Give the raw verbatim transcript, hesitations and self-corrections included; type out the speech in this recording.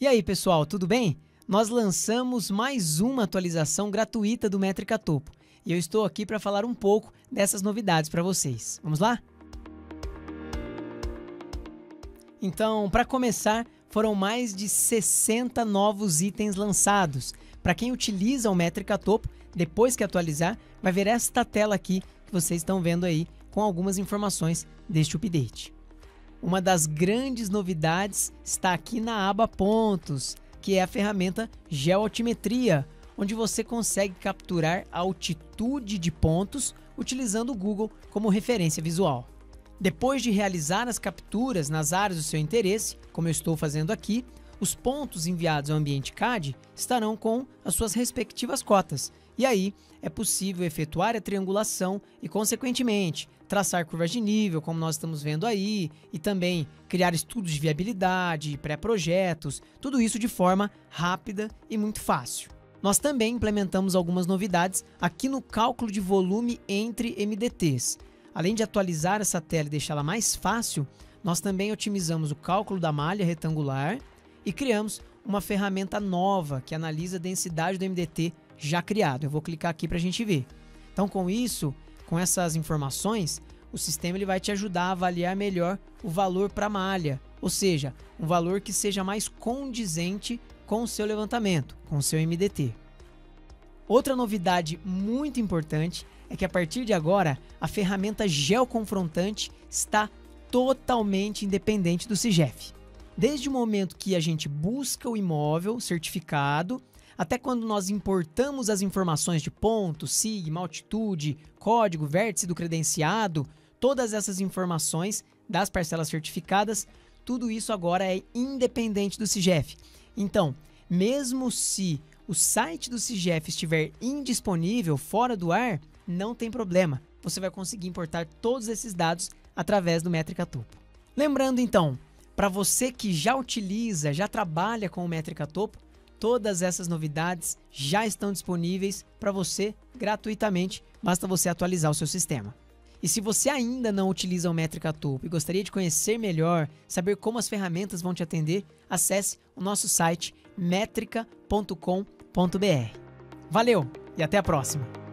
E aí, pessoal, tudo bem? Nós lançamos mais uma atualização gratuita do Métrica Topo e eu estou aqui para falar um pouco dessas novidades para vocês. Vamos lá? Então, para começar, foram mais de sessenta novos itens lançados. Para quem utiliza o Métrica Topo, depois que atualizar, vai ver esta tela aqui que vocês estão vendo aí com algumas informações deste update. Uma das grandes novidades está aqui na aba Pontos, que é a ferramenta Geoaltimetria, onde você consegue capturar a altitude de pontos utilizando o Google como referência visual. Depois de realizar as capturas nas áreas do seu interesse, como eu estou fazendo aqui, os pontos enviados ao ambiente C A D estarão com as suas respectivas cotas. E aí é possível efetuar a triangulação e, consequentemente, traçar curvas de nível, como nós estamos vendo aí, e também criar estudos de viabilidade, pré-projetos, tudo isso de forma rápida e muito fácil. Nós também implementamos algumas novidades aqui no cálculo de volume entre M D Ts. Além de atualizar essa tela e deixá-la mais fácil, nós também otimizamos o cálculo da malha retangular e criamos uma ferramenta nova que analisa a densidade do M D T já criado. Eu vou clicar aqui para a gente ver. Então, com isso, com essas informações, o sistema ele vai te ajudar a avaliar melhor o valor para a malha, ou seja, um valor que seja mais condizente com o seu levantamento, com o seu M D T. Outra novidade muito importante é que a partir de agora, a ferramenta geoconfrontante está totalmente independente do SIGEF. Desde o momento que a gente busca o imóvel certificado, até quando nós importamos as informações de ponto, sigma, altitude, código, vértice do credenciado, todas essas informações das parcelas certificadas, tudo isso agora é independente do SIGEF. Então, mesmo se o site do SIGEF estiver indisponível, fora do ar, não tem problema. Você vai conseguir importar todos esses dados através do Métrica Topo. Lembrando então, para você que já utiliza, já trabalha com o Métrica Topo, todas essas novidades já estão disponíveis para você gratuitamente, basta você atualizar o seu sistema. E se você ainda não utiliza o Métrica Topo e gostaria de conhecer melhor, saber como as ferramentas vão te atender, acesse o nosso site metrica ponto com ponto br. Valeu e até a próxima!